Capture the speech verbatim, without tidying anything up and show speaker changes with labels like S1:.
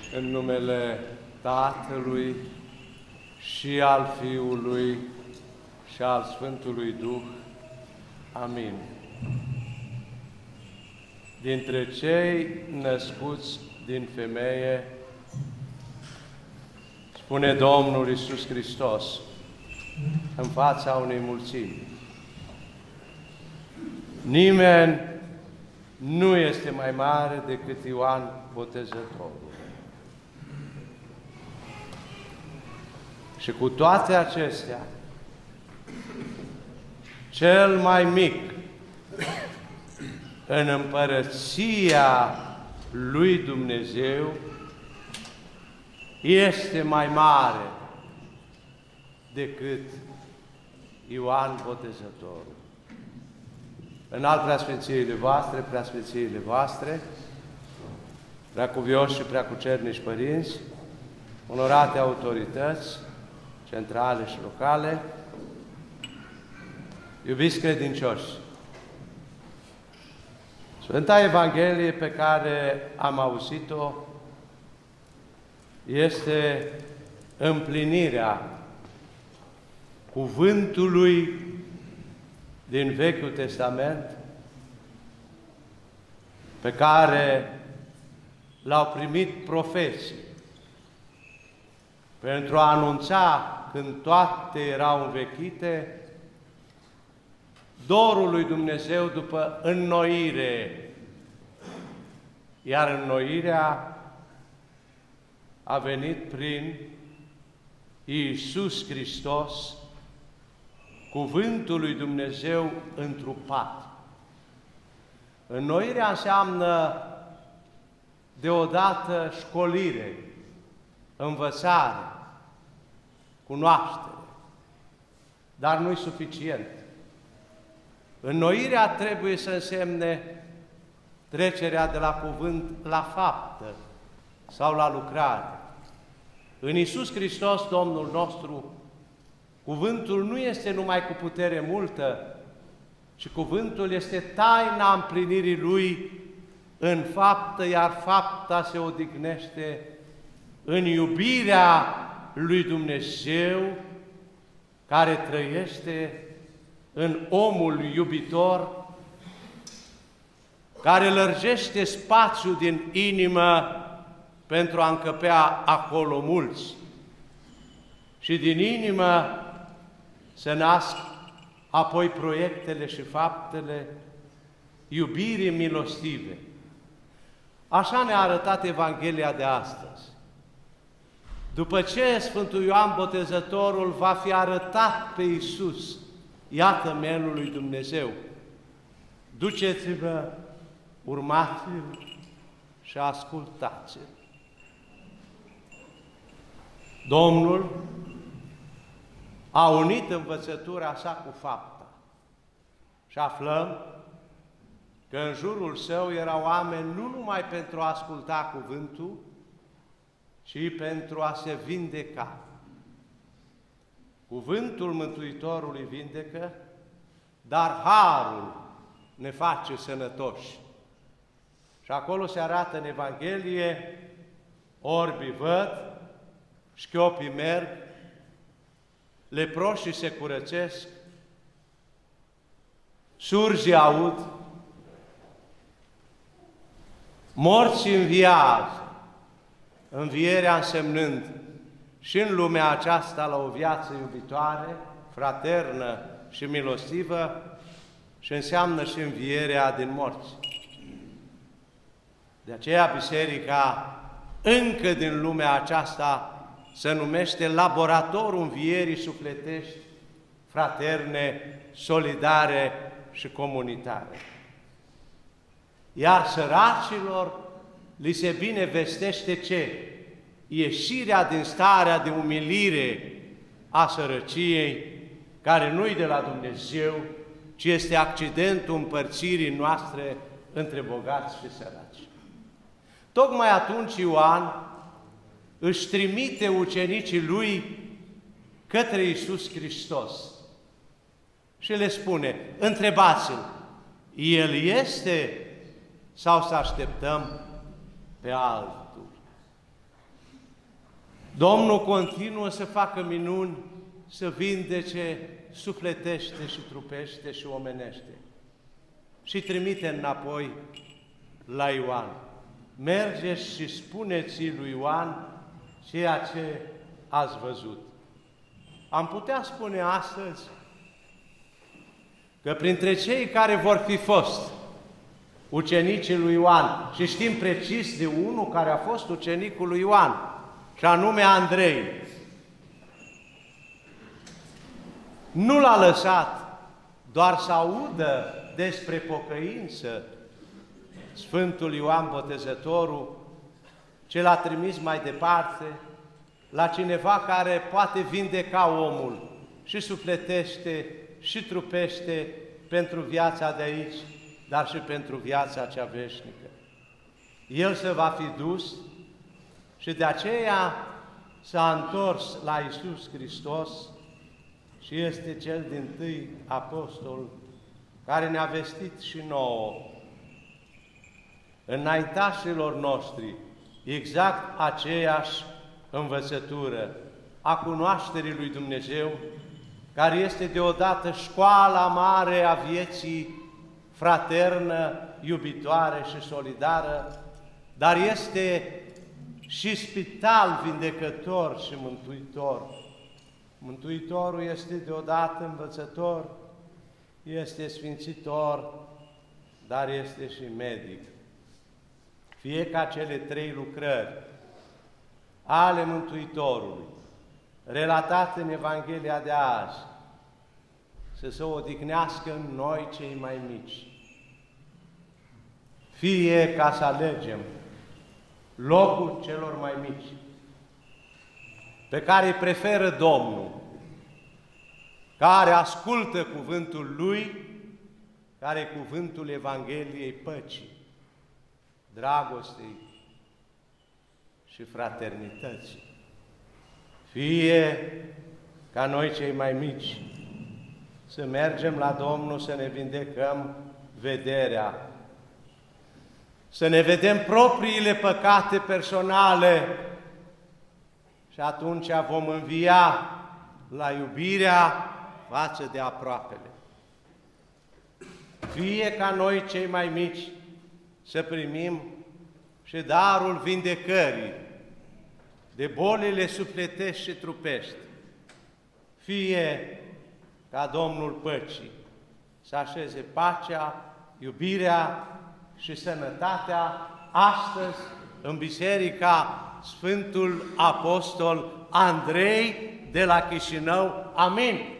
S1: În numele Tatălui și al Fiului și al Sfântului Duh. Amin. Dintre cei născuți din femeie, spune Domnul Iisus Hristos în fața unei mulțimi: nimeni nu este mai mare decât Ioan Botezătorul. Și cu toate acestea, cel mai mic în împărăția lui Dumnezeu este mai mare decât Ioan Botezătorul. În alt preasfințiile voastre, preasfințiile voastre, preacuvioși și preacucernici părinți, onorate autorități centrale și locale, iubiți credincioși, Sfânta Evanghelie pe care am auzit-o este împlinirea cuvântului din Vechiul Testament pe care l-au primit profeții pentru a anunța, când toate erau învechite, dorul lui Dumnezeu după înnoire. Iar înnoirea a venit prin Iisus Hristos, cuvântul lui Dumnezeu întrupat. Înnoirea înseamnă deodată școlire, învățare, cunoaștere, dar nu-i suficient. Înnoirea trebuie să însemne trecerea de la cuvânt la faptă sau la lucrare. În Iisus Hristos, Domnul nostru, cuvântul nu este numai cu putere multă, ci cuvântul este taina împlinirii Lui în faptă, iar fapta se odihnește în iubirea lui Dumnezeu care trăiește în omul iubitor, care lărgește spațiul din inimă pentru a încăpea acolo mulți. Și din inimă se nasc apoi proiectele și faptele iubirii milostive. Așa ne-a arătat Evanghelia de astăzi. După ce Sfântul Ioan Botezătorul va fi arătat pe Iisus, iată Mielul lui Dumnezeu, duceți-vă, urmați-l și ascultați-l. Domnul a unit învățătura sa cu fapta și aflăm că în jurul său erau oameni nu numai pentru a asculta cuvântul, ci pentru a se vindeca. Cuvântul Mântuitorului vindecă, dar harul ne face sănătoși. Și acolo se arată în Evanghelie: orbii văd, șchiopii merg, leproșii se curățesc, surzii aud, morții înviază, învierea însemnând și în lumea aceasta la o viață iubitoare, fraternă și milostivă, și înseamnă și învierea din morți. De aceea Biserica, încă din lumea aceasta, se numește laboratorul învierii sufletești, fraterne, solidare și comunitare. Iar săracilor li se binevestește ce? Ieșirea din starea de umilire a sărăciei, care nu-i de la Dumnezeu, ci este accidentul împărțirii noastre între bogați și săraci. Tocmai atunci Ioan își trimite ucenicii lui către Iisus Hristos și le spune: întrebați-l, El este sau să așteptăm pe altul? Domnul continuă să facă minuni, să vindece sufletește și trupește și omenește. Și trimite înapoi la Ioan. Mergeți și spuneți lui Ioan ceea ce ați văzut. Am putea spune astăzi că printre cei care vor fi fost ucenicii lui Ioan, și știm precis de unul care a fost ucenicul lui Ioan, și anume Andrei, nu l-a lăsat doar să audă despre pocăință Sfântul Ioan Botezătorul, ci l-a trimis mai departe la cineva care poate vindeca omul și sufletește și trupește pentru viața de aici, dar și pentru viața cea veșnică. El se va fi dus și de aceea s-a întors la Iisus Hristos și este cel dintâi apostol care ne-a vestit și nouă, înaintașilor noștri, exact aceeași învățătură a cunoașterii lui Dumnezeu, care este deodată școala mare a vieții fraternă, iubitoare și solidară, dar este și spital vindecător și mântuitor. Mântuitorul este deodată învățător, este sfințitor, dar este și medic. Fie ca cele trei lucrări ale Mântuitorului, relatate în Evanghelia de azi, să se odihnească în noi cei mai mici. Fie ca să alegem locul celor mai mici, pe care îi preferă Domnul, care ascultă cuvântul Lui, care e cuvântul Evangheliei păcii, dragostei și fraternității. Fie ca noi cei mai mici să mergem la Domnul să ne vindecăm vederea, să ne vedem propriile păcate personale și atunci vom învia la iubirea față de aproapele. Fie ca noi cei mai mici să primim și darul vindecării de bolile sufletești și trupești, fie ca Domnul Păcii să așeze pacea, iubirea și sănătatea astăzi în Biserica Sfântul Apostol Andrei de la Chișinău. Amin.